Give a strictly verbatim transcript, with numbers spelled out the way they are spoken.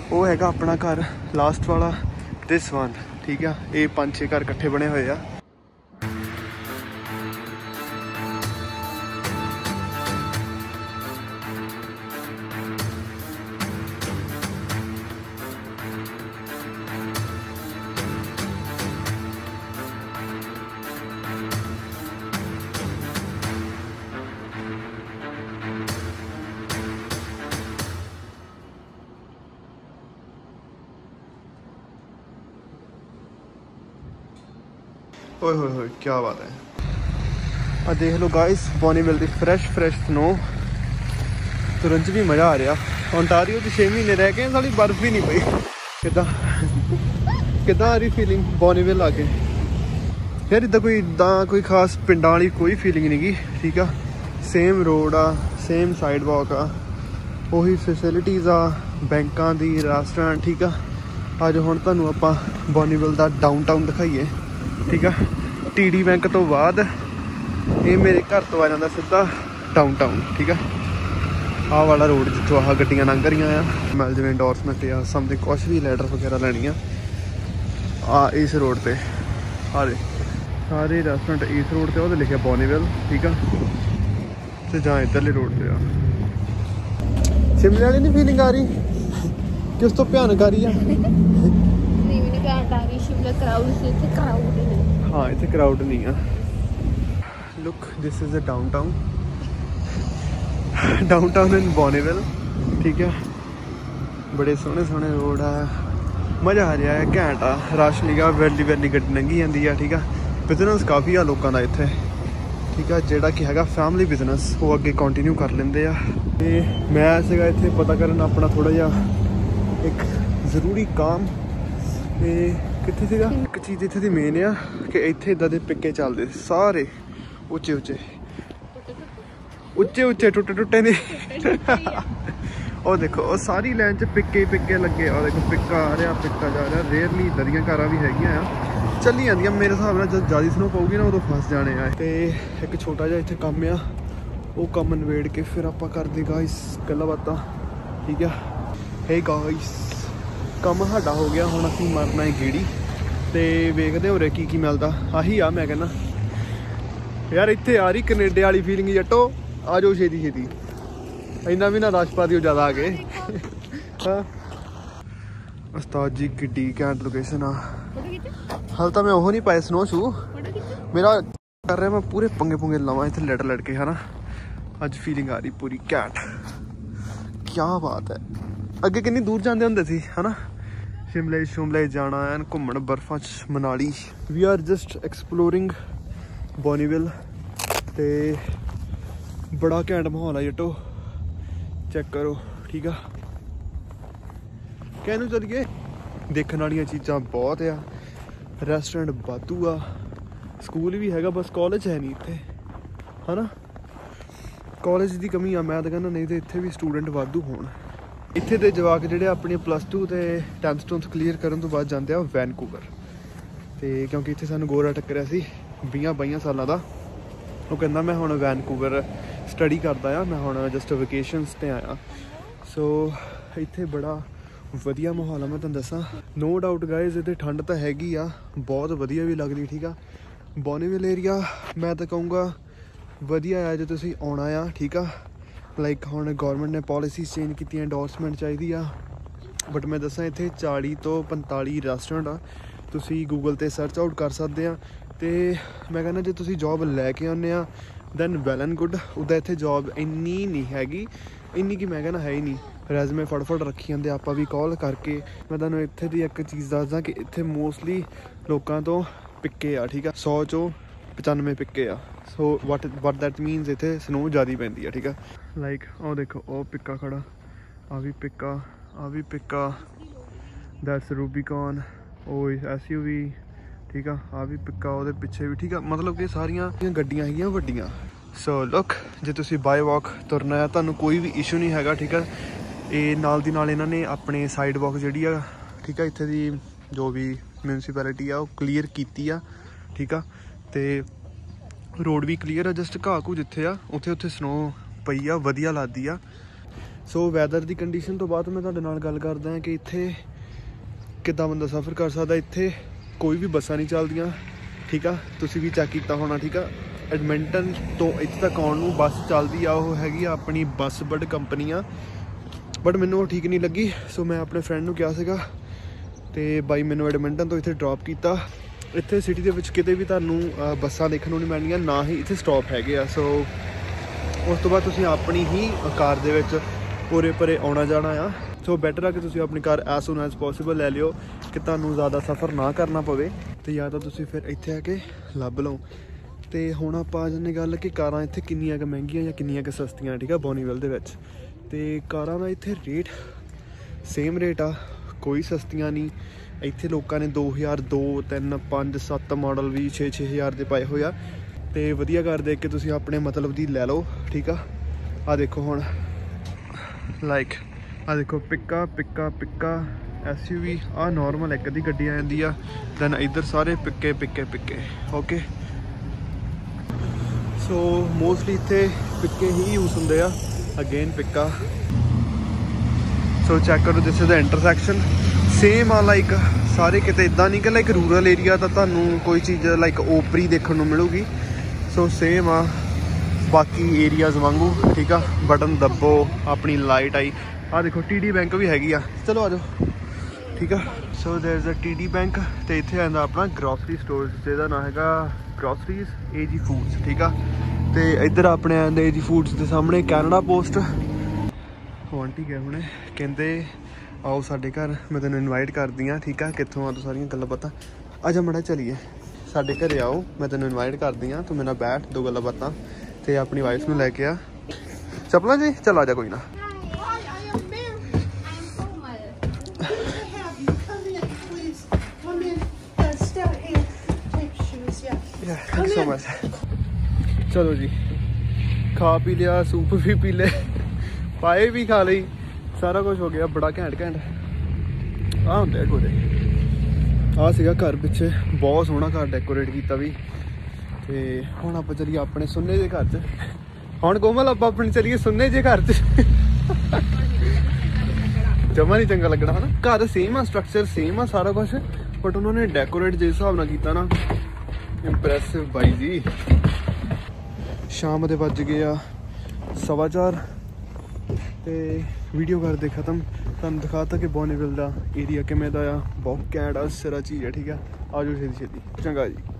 वो हैगा अपना घर लास्ट वाला दिस वन, ठीक है। ये पांच छे घर इकट्ठे बने हुए आ। ओए होए होए क्या बात है। आ देख लो गाइस बॉनीविल दी फ्रैश फ्रैश स्नो। तुरंत भी मज़ा आ रहा। ओंटारियो तो छे महीने रह गए, सारी बर्फ भी नहीं पई। किदा किदा आ रही फीलिंग बॉनीविल आके यार? इदा कोई इदा कोई खास पिंडां वाली कोई फीलिंग नहीं गी, ठीक है। सेम रोड आ, सेम साइड वॉक आ, उही फैसिलिटीज़ आ, बैंकां दी, रेस्टोरेंट, ठीक है। अज हुण तुहानूं आपां बॉनीविल दा डाउनटाउन दिखाइए, ठीक है। टी डी बैंक तो बाद ये मेरे घर तो आ जाता सीधा डाउनटाउन, ठीक है। आह वाला रोड जितों आह गड्डियां लंघ रही आ, मैं जिवें इंडोर्समेंट या समथिंग कुछ भी लैटर वगैरह लैनी आ इस रोड पर। आ दे सारे रेस्टोरेंट इस रोड पर, वो लिखे बॉनीविल, ठीक है। तो जां इधरले रोड पर आ। शिमले वाली नहीं फीलिंग आ रही कि उस तो भयानक आ रही है? हाँ इतने क्राउड नहीं है। Look this is a downtown, downtown in Bonneville, ठीक है। बड़े सोहने सोहने रोड आ, मज़ा आ रहा है, घैंट आ। रश नहीं गा, वैली वैली गड्डी लंघी जाती है, ठीक है। बिजनेस काफ़ी आ लोगों का इत्थे, ठीक है। जोड़ा कि है फैमिली बिजनेस वो अगे कंटिन्यू कर लेंगे आ। ते मैं सीगा इत्थे पता करना अपना थोड़ा जिहा एक ज़रूरी काम। ते कित्थे सीगा एक चीज़ इत्थे दी मेन आ कि इत्थे इदां दे पिक्के चलदे सारे उच्चे उच्चे उच्चे उच्चे टुटे टुटे ने। और देखो वो सारी लाइन च पिक्के पिक्के लगे। और देखो पिक्का आ रहा, पिक्का जा रहा। रेयरली इदां दियां कारां भी हैगियां आ, चली जांदियां। मेरे हिसाब नाल जद ज़्यादा स्नो पऊगी ना उदों फस जाने आ। ते एक छोटा जिहा इत्थे कम्म आ, वो कम्म नवेड़ के फिर आपां करदे गाइस गल्लां बातां, ठीक है। हे गाइस काम साडा हो गया, हुण असीं मरना है गेड़ी ते वेखदे हो रहे की की मिलदा। आही आ मैं कहना यार इत्थे आ रही कनेडे वाली फीलिंग जट्टो। आ जाओ छेती छेती, इन्ना भी ना रश पा दिओ ज़्यादा आ गए। हाँ उस्ताद जी किड्डी घैंट लोकेशन आ। हाल तो मैं वो नहीं पाए स्नो शू, मेरा कर रहा मैं पूरे पंगे पुंगे लवां इत्थे लड़ लड़ के, है ना। अज फीलिंग आ रही पूरी घैंट, क्या बात है। अगे कितनी दूर जाते होंगे सी, है ना। शिमले शिमले जाना एन घूमन बर्फा च, Manali. We are just exploring Bonneville ते बड़ा घैंट माहौल है जट्टो, चेक करो, ठीक है। कहनू चलिए देखने वाली चीज़ां बहुत आ, रेस्टोरेंट वाधू आ, स्कूल भी हैगा, बस कॉलेज है नहीं इत्थे, है ना। कॉलेज की कमी आ, मैं तो कहना, नहीं तो इत्थे भी स्टूडेंट वाधू होण। इत्थे दे जवाक जिहड़े अपनी प्लस टू ते टेंथ टूंथ क्लीयर करन तो बाद जाते आ वैनकूवर। ते क्योंकि इत्थे सानूं गोरा टक्करिया सी बीस बाईस सालों का, वो कहंदा मैं हुण वैनकूवर स्टडी करदा आ, मैं हुण जस्ट वेकेशनस ते आया। सो इत्थे बड़ा वधिया माहौल है, मैं तुहानूं दसां। नो डाउट गाइज इत्थे ठंड तो हैगी आ, बहुत वधिया भी लगदी, ठीक आ। बॉनीविल एरिया मैं तो कहूँगा वधिया है जो तुसीं आउणा आ, ठीक आ। लाइक हुण गौरमेंट ने पॉलिसीज चेंज की, इंडोर्समेंट चाहिए आ, बट मैं दसां इत्थे चाली तो पंताली रेस्टोरेंट आ, तुसीं गूगल ते सर्च आउट कर सकते हैं। तो मैं कहना जो तुसीं जॉब लैके आने आ दैन वैल एंड गुड। उदा इत्थे जॉब इन्नी नहीं हैगी, इन्नी कि मैं कहना है ही नहीं। रैजमे फटफट रखी जाते आप भी कॉल करके। मैं तुहानूं इत्थे दी एक चीज़ दसदा कि इत्थे मोस्टली लोगों तो पिक्के आ, ठीक है। सौ चो पचानवे पिक्के आ। So what what that means इत्थे स्नो ज़्यादा पैंदी है, ठीक है। लाइक ओ देखो ओ पिक्का खड़ा, आ भी पिक्का, आ भी पिक्का, that's Rubicon, oh S U V, ठीक है। आ भी पिक्का, वो पिछे भी, ठीक है। मतलब कि सारिया गड्डियां हैगियां वड्डियां। सो लुक जे तुसीं बाय वॉक तुरना है तुहानूं कोई भी इशू नहीं हैगा, ठीक है। ये नाल दी नाल इन्होंने अपने साइड वॉक जिहड़ी आ, ठीक है, इत्थे दी जो भी म्यूनसिपैलिटी आ क्लीयर कीती आ, ठीक आ। ते रोड भी क्लीयर आ, जस्ट घाह घू जित्थे आ उत्थे उत्थे स्नो पई आ, वधिया लगदी आ। ਸੋ ਵੈਦਰ ਦੀ ਕੰਡੀਸ਼ਨ ਤੋਂ ਬਾਅਦ ਮੈਂ ਤੁਹਾਡੇ ਨਾਲ ਗੱਲ ਕਰਦਾ ਹਾਂ ਕਿ ਇੱਥੇ ਕਿੱਦਾਂ ਬੰਦਾ ਸਫ਼ਰ ਕਰ ਸਕਦਾ। ਇੱਥੇ ਕੋਈ ਵੀ ਬੱਸਾਂ ਨਹੀਂ ਚੱਲਦੀਆਂ, ਠੀਕ ਆ, ਤੁਸੀਂ ਵੀ ਚੈੱਕ ਕੀਤਾ ਹੋਣਾ, ਠੀਕ ਆ। ਐਡਮਿੰਟਨ ਤੋਂ ਇੱਥੇ ਤੱਕ ਆਉਣ ਨੂੰ ਬੱਸ ਚੱਲਦੀ ਆ, ਉਹ ਹੈਗੀ ਆ ਆਪਣੀ ਬੱਸ ਬਰਡ ਕੰਪਨੀ ਆ, ਬਟ ਮੈਨੂੰ ਉਹ ਠੀਕ ਨਹੀਂ ਲੱਗੀ। ਸੋ ਮੈਂ ਆਪਣੇ ਫਰੈਂਡ ਨੂੰ ਕਿਹਾ ਸੀਗਾ ਤੇ ਬਾਈ ਮੈਨੂੰ ਐਡਮਿੰਟਨ ਤੋਂ ਇੱਥੇ ਡ੍ਰੌਪ ਕੀਤਾ। ਇੱਥੇ ਸਿਟੀ ਦੇ ਵਿੱਚ ਕਿਤੇ ਵੀ ਤੁਹਾਨੂੰ ਬੱਸਾਂ ਦੇਖਣ ਨੂੰ ਨਹੀਂ ਮਿਲਣਗੀਆਂ, ਨਾ ਹੀ ਇੱਥੇ ਸਟਾਪ ਹੈਗੇ ਆ। ਸੋ ਉਸ ਤੋਂ ਬਾਅਦ ਤੁਸੀਂ ਆਪਣੀ ਹੀ ਕਾਰ ਦੇ ਵਿੱਚ ਉਰੇ ਪਰੇ ਆਉਣਾ ਜਾਣਾ ਆ। ਸੋ ਬੈਟਰ ਆ ਕਿ ਤੁਸੀਂ ਆਪਣੀ car as soon as possible ਲੈ ਲਿਓ ਕਿ ਤੁਹਾਨੂੰ ਜ਼ਿਆਦਾ ਸਫ਼ਰ ਨਾ ਕਰਨਾ ਪਵੇ, ਅਤੇ ਜਾਂ ਤਾਂ ਤੁਸੀਂ ਫਿਰ ਇੱਥੇ ਆ ਕੇ ਲੱਭ ਲਓ। ਅਤੇ ਹੁਣ ਆਪਾਂ ਆ ਜਾਂਦੇ ਗੱਲ ਕਿ ਕਾਰਾਂ ਇੱਥੇ ਕਿੰਨੀਆਂ ਕੁ ਮਹਿੰਗੀਆਂ ਜਾਂ ਕਿੰਨੀਆਂ ਕੁ ਸਸਤੀਆਂ, ਠੀਕ ਆ, ਬੋਨੀਵਿਲ ਦੇ ਵਿੱਚ। ਅਤੇ ਕਾਰਾਂ ਦਾ ਇੱਥੇ ਰੇਟ ਸੇਮ ਰੇਟ ਆ, ਕੋਈ ਸਸਤੀਆਂ ਨਹੀਂ। ਇੱਥੇ ਲੋਕਾਂ ਨੇ ਦੋ ਹਜ਼ਾਰ ਦੋ ਤਿੰਨ ਪੰਜ ਸੱਤ ਮਾਡਲ ਵੀ ਛੇ ਛੇ ਹਜ਼ਾਰ ਦੇ ਪਾਏ ਹੋਏ ਆ। ਅਤੇ ਵਧੀਆ ਕਾਰ ਦੇਖ ਕੇ ਤੁਸੀਂ ਆਪਣੇ ਮਤਲਬ ਦੀ ਲੈ ਲਓ, ਠੀਕ ਆ। ਆਹ ਦੇਖੋ ਹੁਣ ਲਾਈਕ ਆਹ ਦੇਖੋ ਪਿੱਕਾ ਪਿੱਕਾ ਪਿੱਕਾ ਐਸ ਯੂ ਵੀ, ਆਹ ਨੋਰਮਲ ਇੱਕ ਅੱਧੀ ਗੱਡੀ ਆ ਜਾਂਦੀ ਆ। ਦੈਨ ਇੱਧਰ ਸਾਰੇ ਪਿੱਕੇ ਪਿੱਕੇ ਪਿੱਕੇ ਓਕੇ। ਸੋ ਮੋਸਟਲੀ ਇੱਥੇ ਪਿੱਕੇ ਹੀ ਯੂਜ਼ ਹੁੰਦੇ ਆ। ਅਗੇਨ ਪਿੱਕਾ। ਸੋ ਚੈੱਕ ਕਰੋ, this is the intersection. Same ਆ ਲਾਈਕ ਸਾਰੇ ਕਿਤੇ, ਇੱਦਾਂ ਨਹੀਂ ਕਿ ਲਾਈਕ ਰੂਰਲ ਏਰੀਆ ਤਾਂ ਤੁਹਾਨੂੰ ਕੋਈ ਚੀਜ਼ ਲਾਈਕ ਓਪਰੀ ਦੇਖਣ ਨੂੰ ਮਿਲੂਗੀ। ਸੋ ਸੇਮ ਆ ਬਾਕੀ ਏਰੀਆਜ਼ ਵਾਂਗੂ, ਠੀਕ ਆ। ਬਟਨ ਦੱਬੋ, ਆਪਣੀ ਲਾਈਟ ਆਈ। ਆਹ ਦੇਖੋ ਟੀ ਡੀ ਬੈਂਕ ਵੀ ਹੈਗੀ ਆ, ਚਲੋ ਆ ਜਾਓ, ਠੀਕ ਆ। So there is a T D bank, ਅਤੇ ਇੱਥੇ ਆਉਂਦਾ ਆਪਣਾ ਗਰੋਸਰੀ ਸਟੋਰ ਜਿਹਦਾ ਨਾਂ ਹੈਗਾ ਗਰੋਸਰੀਜ਼ ਏ ਜੀ ਫੂਡਸ, ਠੀਕ ਆ। ਅਤੇ ਇੱਧਰ ਆਪਣੇ ਆਉਂਦੇ ਏ ਜੀ ਫੂਡਸ ਦੇ ਸਾਹਮਣੇ ਕੈਨੇਡਾ ਪੋਸਟ। ਉਹ ਆਂਟੀ ਗਏ ਹੁਣੇ, ਕਹਿੰਦੇ ਆਓ ਸਾਡੇ ਘਰ, ਮੈਂ ਤੈਨੂੰ ਇਨਵਾਈਟ ਕਰਦੀ ਹਾਂ, ਠੀਕ ਆ। ਕਿੱਥੋਂ ਆ ਤੂੰ, ਸਾਰੀਆਂ ਗੱਲਾਂ ਬਾਤਾਂ। ਆ ਜਾ ਮੜਾ ਚਲੀਏ ਸਾਡੇ ਘਰੇ ਆਓ, ਮੈਂ ਤੈਨੂੰ ਇਨਵਾਈਟ ਕਰਦੀ ਹਾਂ, ਤੂੰ ਮੇਰੇ ਨਾਲ ਬੈਠ, ਦੋ ਗੱਲਾਂ ਬਾਤਾਂ, ਅਤੇ ਆਪਣੀ ਵਾਈਫ ਨੂੰ ਲੈ ਕੇ ਆ। ਚੱਪਲਾਂ ਜੀ, ਚੱਲ ਆ ਜਾ, ਕੋਈ ਨਾ। Thank so much. ਚਲੋ ਜੀ, ਖਾ ਪੀ ਲਿਆ, ਸੂਪ ਵੀ ਪੀ ਲਏ, ਪਾਏ ਵੀ ਖਾ ਲਈ, ਸਾਰਾ ਕੁਝ ਹੋ ਗਿਆ। ਬੜਾ ਘੈਂਟ ਘੈਂਟ ਆਹ ਹੁੰਦੇ ਆ ਗੋਰੇ। ਆਹ ਸੀਗਾ ਘਰ ਪਿੱਛੇ, ਬਹੁਤ ਸੋਹਣਾ ਘਰ ਡੈਕੋਰੇਟ ਕੀਤਾ ਵੀ। ਤੇ ਹੁਣ ਆਪਾਂ ਚੱਲੀਏ ਆਪਣੇ ਸੁੰਨੇ ਜਿਹੇ ਘਰ 'ਚ। ਹੁਣ ਕੋਮਲ ਆਪਾਂ ਆਪਣੀ ਚੱਲੀਏ ਸੁੰਨੇ ਜਿਹੇ ਘਰ 'ਚ। ਜਮਾ ਨਹੀਂ ਚੰਗਾ ਲੱਗਣਾ ਹੈ ਨਾ। ਘਰ ਸੇਮ ਆ, ਸਟਰਕਚਰ ਸੇਮ ਆ, ਸਾਰਾ ਕੁਛ, ਬਟ ਉਹਨਾਂ ਨੇ ਡੈਕੋਰੇਟ ਜਿਸ ਹਿਸਾਬ ਨਾਲ ਕੀਤਾ ਨਾ, ਇੰਪ੍ਰੈਸਿਵ ਬਾਈ ਜੀ। ਸ਼ਾਮ ਦੇ ਵੱਜ ਗਏ ਆ ਸਵਾ ਚਾਰ, ਤੇ ਵੀਡੀਓ ਕਰਦੇ ਖਤਮ। ਤੁਹਾਨੂੰ ਦਿਖਾਤਾ ਕਿ ਬੋਨੀਵਿਲ ਦਾ ਏਰੀਆ ਕਿਵੇਂ ਦਾ ਆ, ਬਹੁਤ ਘੈਂਟ ਆ, ਸਿਰਾ ਚੀਜ਼ ਆ, ਠੀਕ ਆ। ਆ ਜਾਓ ਛੇਤੀ ਛੇਤੀ, ਚੰਗਾ ਜੀ।